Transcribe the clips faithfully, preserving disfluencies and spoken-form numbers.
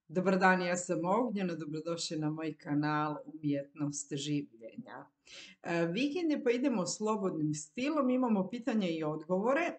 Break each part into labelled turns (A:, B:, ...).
A: Dobar dan, ja sam Ognjena, dobrodošli na moj kanal Umjetnost življenja. E, Vikend je pa idemo slobodnim stilom, imamo pitanja i odgovore.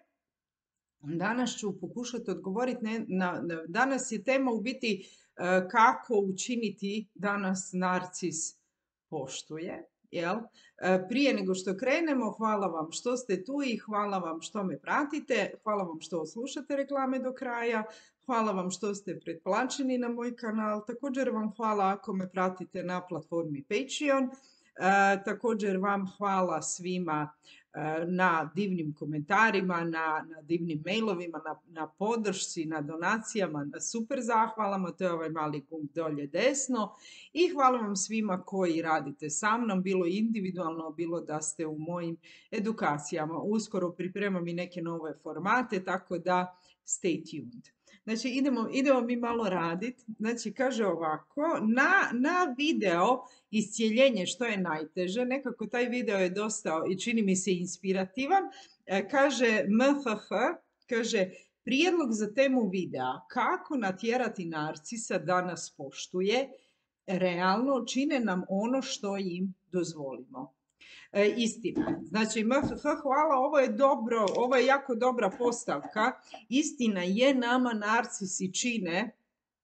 A: Danas ću pokušati odgovoriti na, na, na- danas je tema u biti e, kako učiniti da nas narcis poštuje. Jel? E, Prije nego što krenemo, hvala vam što ste tu i hvala vam što me pratite, hvala vam što slušate reklame do kraja, hvala vam što ste pretplaćeni na moj kanal, također vam hvala ako me pratite na platformi Patreon. E, također vam hvala svima e, na divnim komentarima, na, na divnim mailovima, na, na podršci, na donacijama, na super zahvalama, to je ovaj mali gumb dolje desno. I hvala vam svima koji radite sa mnom, bilo individualno, bilo da ste u mojim edukacijama. Uskoro pripremam i neke nove formate, tako da stay tuned. Znači, idemo, idemo mi malo raditi. Znači, kaže ovako, na, na video iscijeljenje što je najteže, nekako taj video je dosta i čini mi se inspirativan, e, kaže M F H, kaže prijedlog za temu videa, kako natjerati narcisa da nas poštuje, realno čine nam ono što im dozvolimo. E, istina. Znači, M F H, hvala, ovo je dobro, ovo je jako dobra postavka. Istina je, nama narcisi čine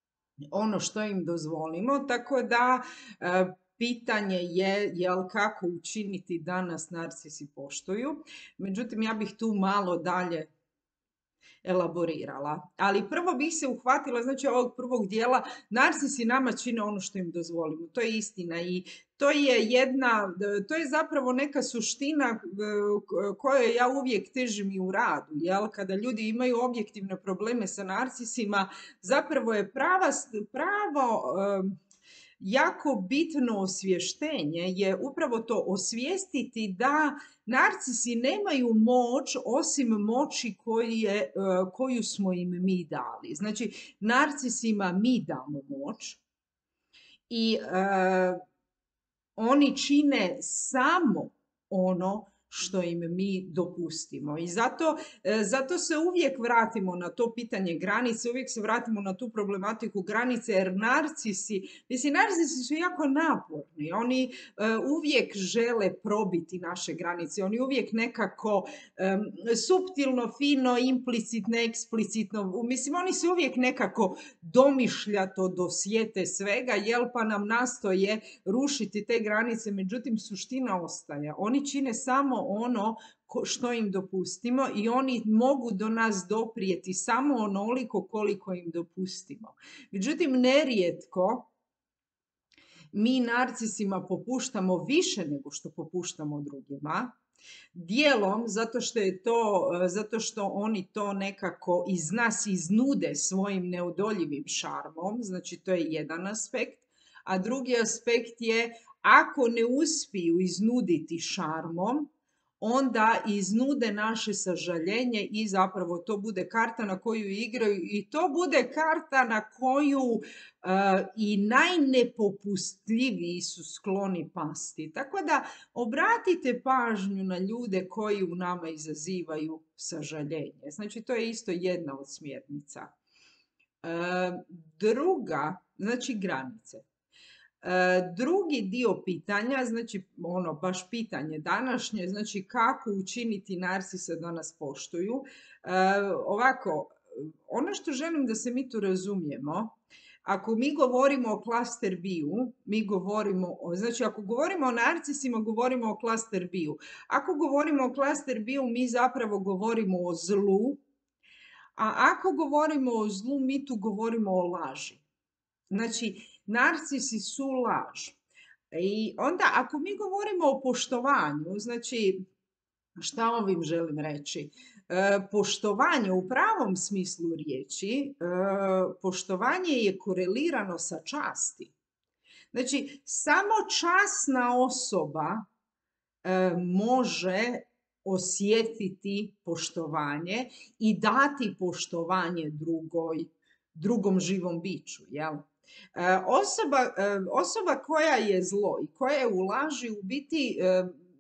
A: ono što im dozvolimo, tako da e, pitanje je jel kako učiniti da nas narcisi poštuju. Međutim, ja bih tu malo dalje elaborirala. Ali prvo bih se uhvatila, znači ovog prvog dijela, narcisi nama čine ono što im dozvolimo. To je istina i to je jedna, to je zapravo neka suština kojoj ja uvijek težim i u radu. Jel? Kada ljudi imaju objektivne probleme sa narcisima, zapravo je prava, pravo jako bitno osvještenje je upravo to osvijestiti da narcisi nemaju moć osim moći koje, koju smo im mi dali. Znači, narcisima mi damo moć i uh, oni čine samo ono što im mi dopustimo. I zato, zato se uvijek vratimo na to pitanje granice, uvijek se vratimo na tu problematiku granice, jer narcisi, mislim, narcisi su jako naporni, oni uh, uvijek žele probiti naše granice, oni uvijek nekako um, suptilno, fino, implicitno, eksplicitno, mislim, oni se uvijek nekako domišljato dosjete svega, jel pa nam nastoje rušiti te granice, međutim, suština ostaje. Oni čine samo ono što im dopustimo i oni mogu do nas doprijeti samo onoliko koliko im dopustimo. Međutim, nerijetko mi narcisima popuštamo više nego što popuštamo drugima. Dijelom zato što je to, zato što oni to nekako iz nas iznude svojim neodoljivim šarmom, znači to je jedan aspekt, a drugi aspekt je ako ne uspiju iznuditi šarmom, onda iznude naše sažaljenje i zapravo to bude karta na koju igraju i to bude karta na koju uh, i najnepopustljiviji su skloni pasti. Tako da obratite pažnju na ljude koji u nama izazivaju sažaljenje. Znači to je isto jedna od smjernica. Uh, druga, znači granice. Drugi dio pitanja, znači ono baš pitanje današnje, znači kako učiniti narcise da nas poštuju. Ovako, ono što želim da se mi tu razumijemo, ako mi govorimo o cluster B-u, mi govorimo, o, znači ako govorimo o narcisima, govorimo o cluster B-u. Ako govorimo o cluster B-u, mi zapravo govorimo o zlu, a ako govorimo o zlu, mi tu govorimo o laži. Znači, narcisi su laž. I onda ako mi govorimo o poštovanju, znači šta ovim želim reći? E, poštovanje u pravom smislu riječi, e, poštovanje je korelirano sa časti. Znači, samo časna osoba e, može osjetiti poštovanje i dati poštovanje drugoj, drugom živom biću, jel? Osoba, osoba koja je zlo i koja je u laži u biti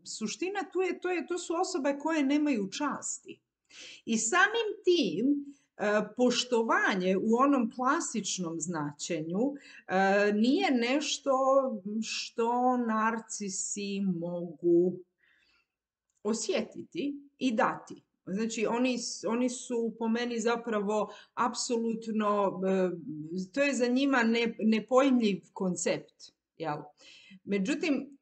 A: suština tu je, to je, to su osobe koje nemaju časti. I samim tim poštovanje u onom klasičnom značenju nije nešto što narcisi mogu osjetiti i dati. Znači, oni, oni su po meni zapravo apsolutno, to je za njima ne, nepojmljiv koncept. Jel? Međutim,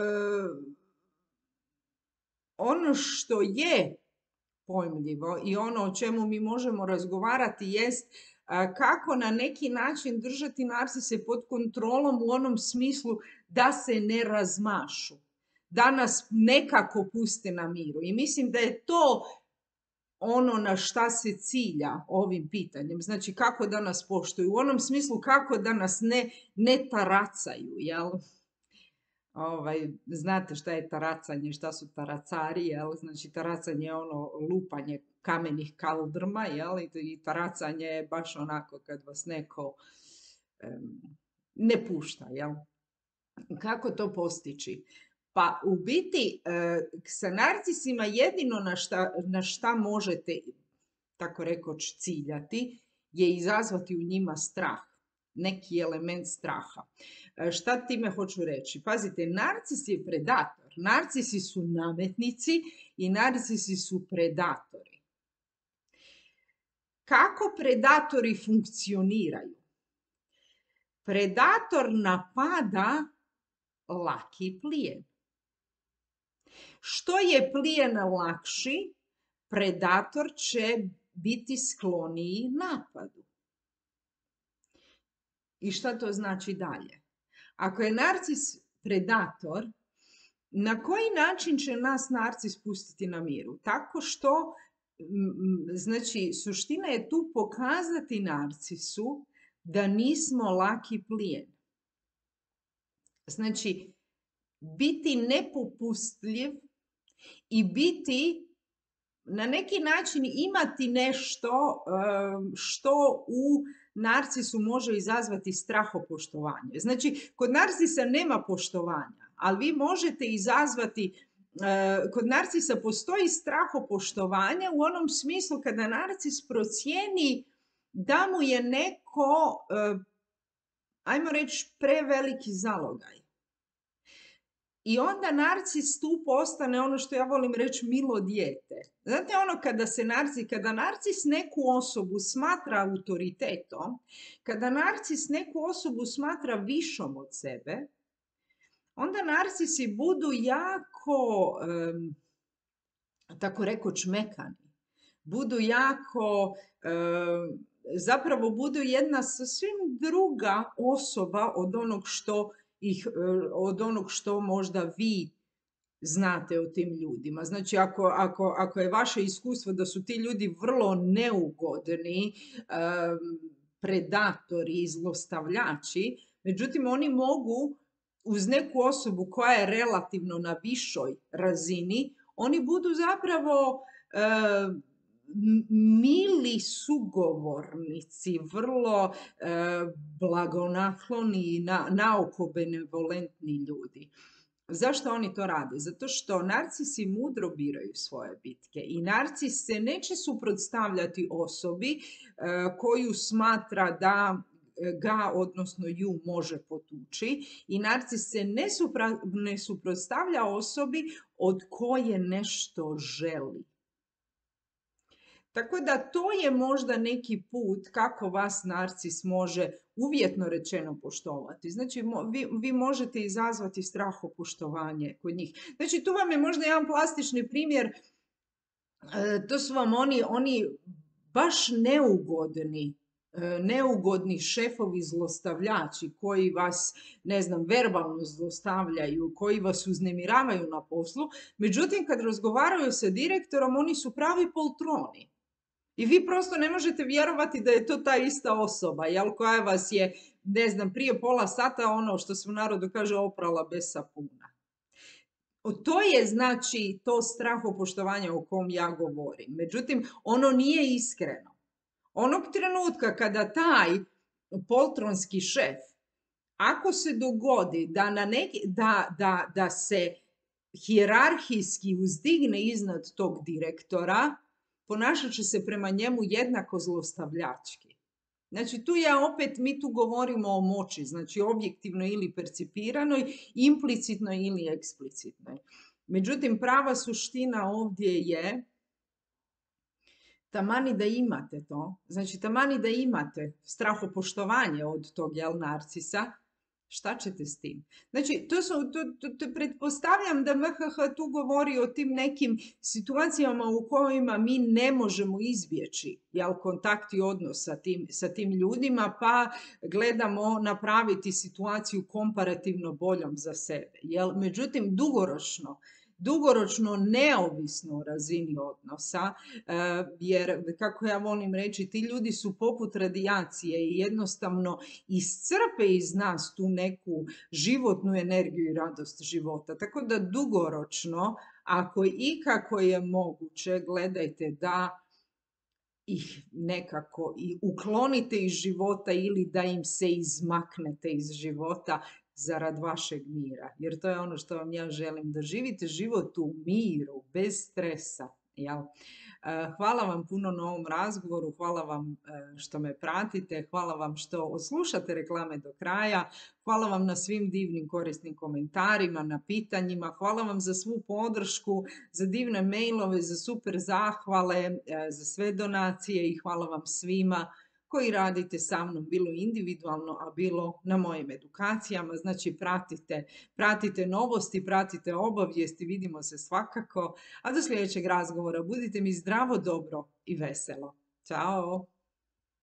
A: ono što je pojmljivo i ono o čemu mi možemo razgovarati jest kako na neki način držati narcise pod kontrolom u onom smislu da se ne razmašu, da nas nekako puste na miru. I mislim da je to ono na šta se cilja ovim pitanjem. Znači kako da nas poštuju, u onom smislu kako da nas ne, ne taracaju, jel? Ovaj, znate šta je taracanje, šta su taracari, jel? Znači taracanje je ono lupanje kamenih kaldrma, jel? I taracanje je baš onako kad vas neko um, ne pušta, jel? Kako to postići? Pa u biti sa narcisima jedino na šta, na šta možete, tako rekoć, ciljati je izazvati u njima strah, neki element straha. Šta time hoću reći? Pazite, narcis je predator. Narcisi su nametnici i narcisi su predatori. Kako predatori funkcioniraju? Predator napada laki plijen. Što je plijen lakši, predator će biti skloniji napadu. I šta to znači dalje? Ako je narcis predator, na koji način će nas narcis pustiti na miru? Tako što, znači, suština je tu pokazati narcisu da nismo laki plijen. Znači, biti nepopustljiv i biti, na neki način imati nešto što u narcisu može izazvati strahopoštovanje. Znači, kod narcisa nema poštovanja, ali vi možete izazvati, kod narcisa postoji strahopoštovanje u onom smislu kada narcis procijeni da mu je neko, ajmo reći, preveliki zalogaj. I onda narcis tu postane ono što ja volim reći milo dijete. Znate ono kada se narcis, kada narcis neku osobu smatra autoritetom, kada narcis neku osobu smatra višom od sebe, onda narcisi budu jako, um, tako rekoć, mekani. Budu jako, um, zapravo budu jedna sasvim druga osoba od onog što ih, od onog što možda vi znate o tim ljudima. Znači, ako, ako, ako je vaše iskustvo da su ti ljudi vrlo neugodni, um, predatori, zlostavljači, međutim, oni mogu uz neku osobu koja je relativno na višoj razini, oni budu zapravo uh, mili sugovornici, vrlo uh, blagonakloni, na, naoko benevolentni ljudi. Zašto oni to rade? Zato što narcisi mudro biraju svoje bitke i narcis se neće suprotstavljati osobi uh, koju smatra da ga, odnosno ju, može potući, i narcis se ne, supra, ne suprotstavlja osobi od koje nešto želi. Tako da to je možda neki put kako vas narcis može uvjetno rečeno poštovati. Znači, vi, vi možete izazvati strahopoštovanje kod njih. Znači, tu vam je možda jedan plastični primjer, e, to su vam oni, oni baš neugodni, e, neugodni šefovi zlostavljači koji vas, ne znam, verbalno zlostavljaju, koji vas uznemiravaju na poslu. Međutim, kad razgovaraju sa direktorom, oni su pravi poltroni. I vi prosto ne možete vjerovati da je to ta ista osoba, jel, koja vas je, ne znam, prije pola sata, ono što se u narodu kaže, oprala bez sapuna. To je, znači, to strahopoštovanje o kom ja govorim. Međutim, ono nije iskreno. Onog trenutka kada taj poltronski šef, ako se dogodi da, na neki, da, da, da se hijerarhijski uzdigne iznad tog direktora, ponašat će se prema njemu jednako zlostavljački. Znači tu ja opet, mi tu govorimo o moći, znači objektivnoj ili percipiranoj, implicitnoj ili eksplicitnoj. Međutim, prava suština ovdje je tamani da imate to, znači tamani da imate strahopoštovanje od tog, jel, narcisa, šta ćete s tim? Znači, to su, to, to, to pretpostavljam da M H H tu govori o tim nekim situacijama u kojima mi ne možemo izbjeći, jel, kontakt i odnos sa tim, sa tim ljudima, pa gledamo napraviti situaciju komparativno boljom za sebe. Jel? Međutim, dugoročno, dugoročno neovisno o razini odnosa, jer kako ja volim reći, ti ljudi su poput radijacije i jednostavno iscrpe iz nas tu neku životnu energiju i radost života. Tako da dugoročno, ako ikako je moguće, gledajte da ih nekako i uklonite iz života ili da im se izmaknete iz života, zarad vašeg mira. Jer to je ono što vam ja želim, da živite život u miru, bez stresa. Jel? Hvala vam puno na ovom razgovoru, hvala vam što me pratite, hvala vam što odslušate reklame do kraja, hvala vam na svim divnim korisnim komentarima, na pitanjima, hvala vam za svu podršku, za divne mailove, za super zahvale, za sve donacije i hvala vam svima koji radite sa mnom, bilo individualno, a bilo na mojim edukacijama. Znači, pratite, pratite novosti, pratite obavijesti, vidimo se svakako. A do sljedećeg razgovora budite mi zdravo, dobro i veselo. Ćao!